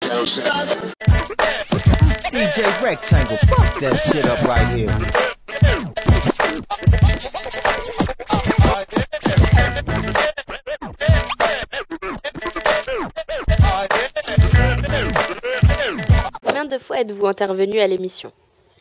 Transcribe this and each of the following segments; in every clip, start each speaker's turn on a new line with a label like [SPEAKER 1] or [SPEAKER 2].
[SPEAKER 1] DJ Rectangle, fuck that shit up right here.
[SPEAKER 2] Combien de fois êtes-vous intervenu à l'émission?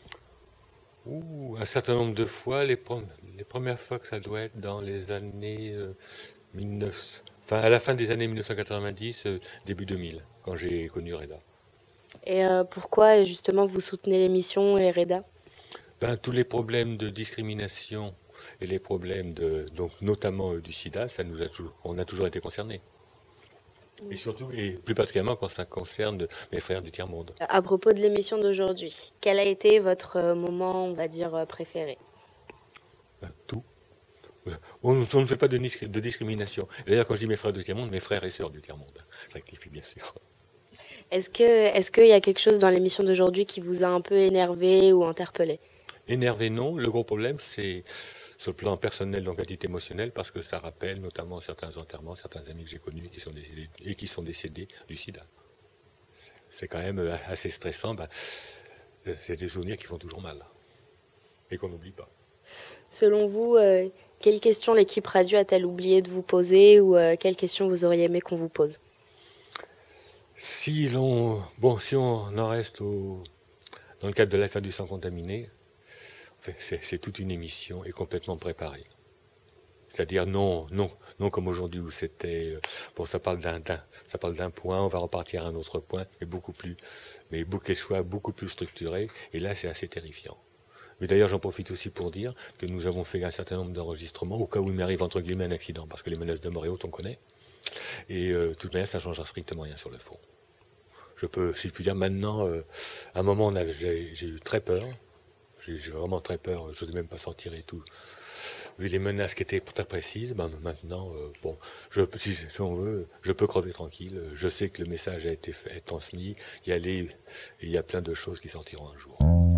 [SPEAKER 3] Un certain nombre de fois. Les premières fois que ça doit être dans les années 19... Enfin, à la fin des années 1990, début 2000, quand j'ai connu Reda.
[SPEAKER 2] Et pourquoi justement vous soutenez l'émission et Reda?
[SPEAKER 3] Tous les problèmes de discrimination et les problèmes donc notamment du sida, on a toujours été concernés. Et surtout, et plus particulièrement quand ça concerne mes frères du tiers-monde.
[SPEAKER 2] À propos de l'émission d'aujourd'hui, quel a été votre moment, on va dire, préféré?
[SPEAKER 3] Tout. On ne fait pas de discrimination. D'ailleurs, quand je dis mes frères du tiers-monde, mes frères et sœurs du tiers-monde. Je rectifie bien sûr.
[SPEAKER 2] Est-ce qu'il y a quelque chose dans l'émission d'aujourd'hui qui vous a un peu énervé ou interpellé?
[SPEAKER 3] Énervé, non. Le gros problème, c'est sur le plan personnel, donc à titre émotionnel, parce que ça rappelle notamment certains enterrements, certains amis que j'ai connus qui sont décédés du sida. C'est quand même assez stressant. C'est des souvenirs qui font toujours mal et qu'on n'oublie pas.
[SPEAKER 2] Selon vous, quelles questions l'équipe radio a-t-elle oublié de vous poser ou quelles questions vous auriez aimé qu'on vous pose?
[SPEAKER 3] Si on en reste dans le cadre de l'affaire du sang contaminé, c'est toute une émission et complètement préparée. C'est-à-dire non comme aujourd'hui où c'était ça parle d'un point, on va repartir à un autre point, mais qu'elle soit beaucoup plus structurée. Et là, c'est assez terrifiant. Mais d'ailleurs, j'en profite aussi pour dire que nous avons fait un certain nombre d'enregistrements au cas où il m'arrive entre guillemets un accident, parce que les menaces de mort et autres, on connaît. Et de toute manière, ça ne changera strictement rien sur le fond. Je peux, si je puis dire, maintenant, à un moment, j'ai eu très peur. J'ai vraiment très peur, je n'osais même pas sortir et tout. Vu les menaces qui étaient très précises, maintenant, si on veut, je peux crever tranquille. Je sais que le message a été transmis, il y a plein de choses qui sortiront un jour.